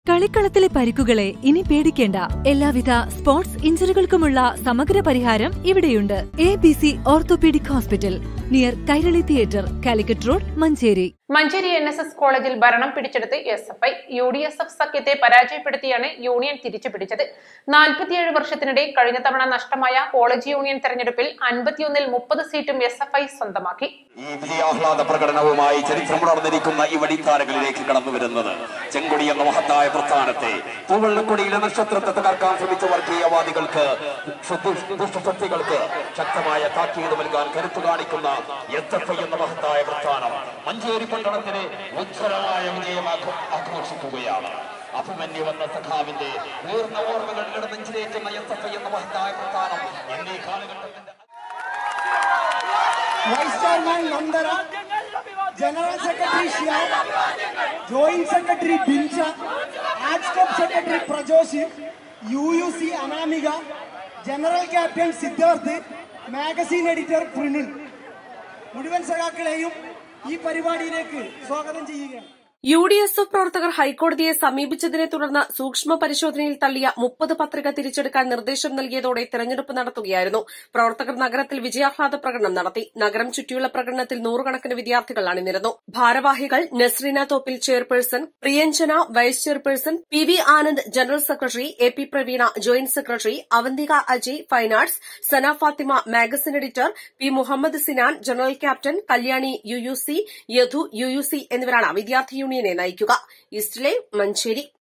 കളിക്കളത്തിലെ പരിക്കുകളെ ഇനി പേടിക്കേണ്ട. എല്ലാവിധ സ്പോർട്സ് ഇഞ്ചുറികൾക്കുമുള്ള സമഗ്ര പരിഹാരം ഇവിടെയുണ്ട്. ABC orthopedic hospital, near Kairali theatre, Calicut road, Manjeri. Manjeri NSS കോളേജിൽ ഭരണം പിടിച്ചെടുത്ത് SFI. UDSF സഖ്യത്തെ പരാജയപ്പെടുത്തിയാണ് യൂണിയൻ തിരിച്ചുപിടിച്ചത്. 47 വർഷത്തിനിടെ കഴിഞ്ഞ തവണ നഷ്ടമായ കോളേജ് യൂണിയൻ തെരഞ്ഞെടുപ്പിൽ 51-ൽ 30 സീറ്റും SFI സ്വന്തമാക്കി. ഈ വിജയാഹ്ലാദ പ്രകടനവുമായി ചരിത്രമുണർന്നിരിക്കുന്ന ഈ വഴിത്താരകളിലേക്ക് കടന്നു വരുന്നത് ചെങ്കൊടി എന്ന മഹത്തായ പ്രസ്ഥാനത്തെ പൂവള്ളക്കൊടിയിലെ നക്ഷത്രത്തെ തകർക്കാൻ ശ്രമിച്ച വർഗീയവാദികൾക്ക്, ദുഷ്ടശക്തികൾക്ക് ശക്തമായ താക്കീത് നൽകാൻ കരുത്തു കാണിക്കുന്ന SFI എന്ന മഹത്തായ പ്രസ്ഥാനം മഞ്ചേരി പട്ടണത്തിന് ഉജ്ജ്വലമായ വിജയം ആഘോഷിക്കുകയാണ്. അഭിമന്യു എന്ന സഖാവിന്റെ പൂർണ്ണ ഓർമ്മകളിലൂടെ നെഞ്ചിലേറ്റുന്ന SFI എന്ന മഹത്തായ പ്രസ്ഥാനം എന്നീ കാലഘട്ടത്തിന്റെ vice chairman Nandana, general secretary Shiyab, joint secretary Binja, arts club secretary Prajosh, UUC Anamika, general captain Siddharth, magazine editor Prinul, മുഴുവൻ സഖാക്കളെയും ഈ പരിപാടിയിലേക്ക് സ്വാഗതം ചെയ്യുകയാണ്. UDSF പ്രവർത്തകർ ഹൈക്കോടതിയെ സമീപിച്ചതിനെ തുടർന്ന് സൂക്ഷ്മ പരിശോധനയിൽ തള്ളിയ 30 പത്രിക തിരിച്ചെടുക്കാൻ നിർദ്ദേശം നൽകിയതോടെ തെരഞ്ഞെടുപ്പ് നടത്തുകയായിരുന്നു. പ്രവർത്തകർ നഗരത്തിൽ വിജയാഹ്ലാദ പ്രകടനം നടത്തി. നഗരം ചുറ്റിയുള്ള പ്രകടനത്തിൽ നൂറുകണക്കിന് വിദ്യാർത്ഥികൾ അണിനിരന്നു. ഭാരവാഹികൾ Nasreena Thoppil chairperson, Priyanjana vice chairperson, PV Anand general secretary, AP Praveena joint secretary, Avanthika Ajay fine arts, Sana Fathima magazine editor, P Muhammad Sinan general captain, Kalyani UUC, Yadhu UUC എന്നിവരാണ് വിദ്യാർത്ഥി യൂണിയനെ നയിക്കുക. East live, Manjeri.